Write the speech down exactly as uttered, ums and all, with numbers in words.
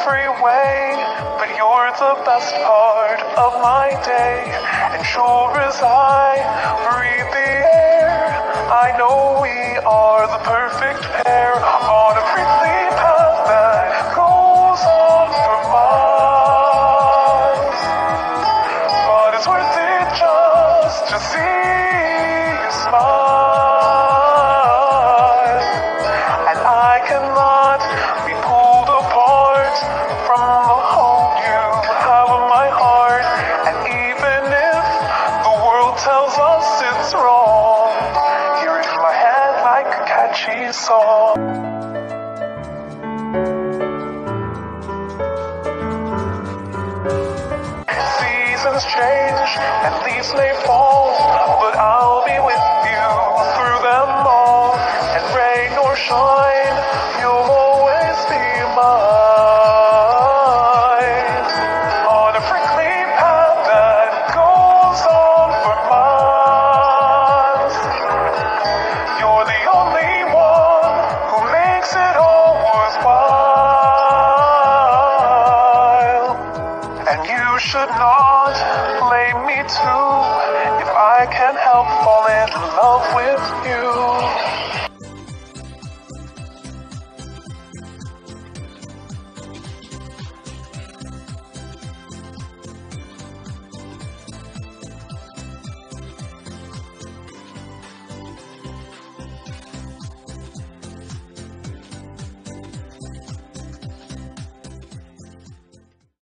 every way, but you're the best part of my day. And sure as I breathe the air, I know we are the perfect pair on a prickly path that goes on for miles. But it's worth it just to see you smile. And I cannot be pulled apart from the hold you have in my heart. And even if the world tells us it's wrong, you're in my head like a catchy song. Seasons change and leaves may fall, but I'll be with you through them all. And rain or shine, you'll always be mine. On a prickly path that goes on for miles. You're the only one who makes it all worthwhile. And you should not blame me too if I can't help falling in love with you.